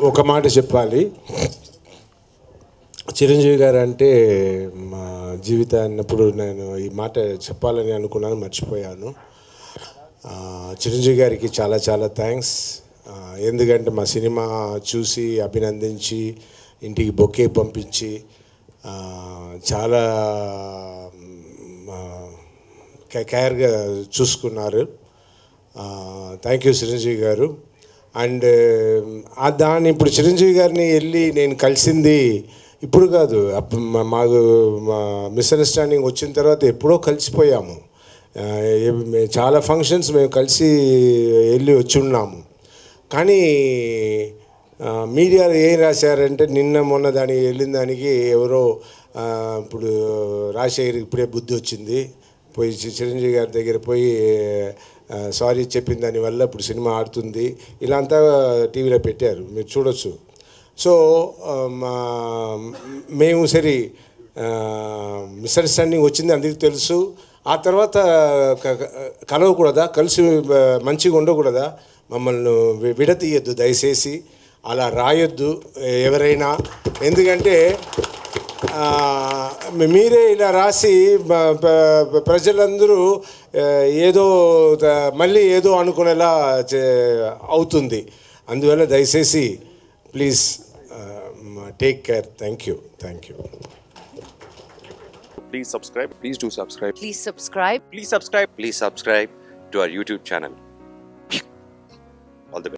ఒక మాట చెప్పాలి. చిరంజీవి గారు అంటే మా జీవితాన్నప్పుడు నేను ఈ మాట చెప్పాలని అనుకున్నాను, మర్చిపోయాను. చిరంజీవి గారికి చాలా చాలా థ్యాంక్స్. ఎందుకంటే మా సినిమా చూసి అభినందించి ఇంటికి బొకే పంపించి చాలా కేర్గా చూసుకున్నారు. థ్యాంక్ యూ చిరంజీవి గారు. అండ్ దాన్ని ఇప్పుడు చిరంజీవి గారిని వెళ్ళి నేను కలిసింది ఇప్పుడు కాదు, మాకు మిస్అండర్స్టాండింగ్ వచ్చిన తర్వాత ఎప్పుడో కలిసిపోయాము. చాలా ఫంక్షన్స్ మేము కలిసి వెళ్ళి వచ్చి ఉన్నాము. కానీ మీడియాలో ఏం రాశారంటే నిన్న మొన్న దానికి వెళ్ళిన దానికి ఎవరో ఇప్పుడు రాజశేఖర్కి ఇప్పుడే బుద్ధి వచ్చింది, పోయి చిరంజీవి గారి దగ్గర పోయి సారీ చెప్పిన దానివల్ల ఇప్పుడు సినిమా ఆడుతుంది, ఇలా అంతా టీవీలో పెట్టారు, మీరు చూడొచ్చు. సో మేము సరే మిస్అండర్స్టాండింగ్ వచ్చింది అందరికీ తెలుసు. ఆ తర్వాత కలవకూడదా, కలిసి మంచిగా ఉండకూడదా, మమ్మల్ని విడతీయద్దు దయచేసి, అలా రాయొద్దు ఎవరైనా. ఎందుకంటే మీరే ఇలా రాసి ప్రజలందరూ ఏదో మళ్ళీ ఏదో అనుకునేలా అవుతుంది. అందువల్ల దయచేసి please take care. Thank you. Please subscribe. Please do subscribe. Please subscribe. Please subscribe. Please subscribe to our YouTube channel. All the best.